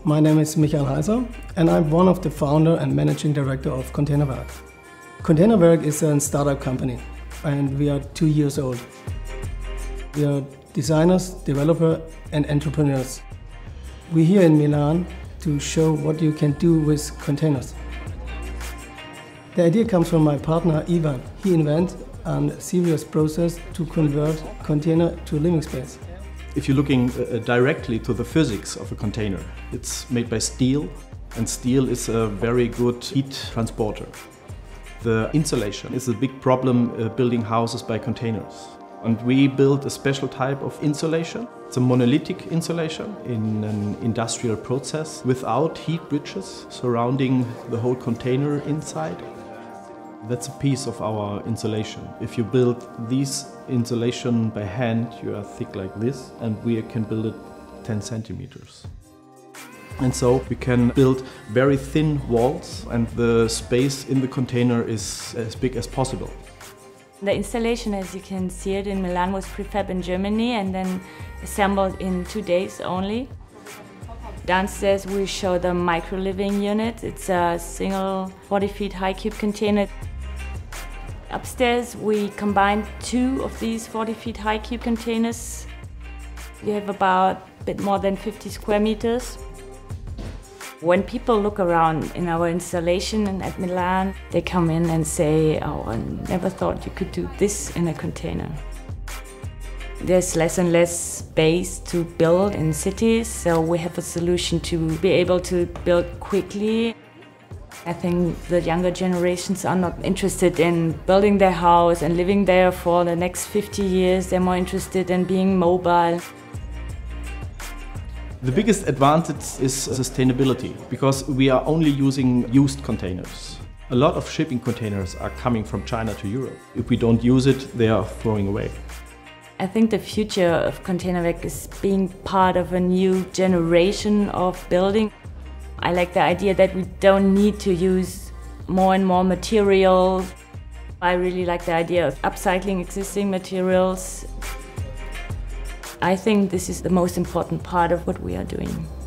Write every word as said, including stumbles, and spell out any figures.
My name is Michael Heiser and I'm one of the founder and managing director of Containerwerk. Containerwerk is a startup company and we are two years old. We are designers, developers and entrepreneurs. We're here in Milan to show what you can do with containers. The idea comes from my partner Ivan. He invented a serious process to convert container to living space. If you're looking uh, directly to the physics of a container, it's made by steel, and steel is a very good heat transporter. The insulation is a big problem uh, building houses by containers. And we built a special type of insulation. It's a monolithic insulation in an industrial process without heat bridges surrounding the whole container inside. That's a piece of our insulation. If you build these insulation by hand, you are thick like this, and we can build it ten centimeters. And so we can build very thin walls, and the space in the container is as big as possible. The installation, as you can see it in Milan, was prefab in Germany and then assembled in two days only. Downstairs we show the micro living unit. It's a single forty feet high cube container. Upstairs we combined two of these forty feet high cube containers. You have about a bit more than fifty square meters. When people look around in our installation at Milan, they come in and say, "Oh, I never thought you could do this in a container." There's less and less space to build in cities, so we have a solution to be able to build quickly. I think the younger generations are not interested in building their house and living there for the next fifty years. They're more interested in being mobile. The biggest advantage is sustainability, because we are only using used containers. A lot of shipping containers are coming from China to Europe. If we don't use it, they are throwing away. I think the future of Containerwerk is being part of a new generation of building. I like the idea that we don't need to use more and more materials. I really like the idea of upcycling existing materials. I think this is the most important part of what we are doing.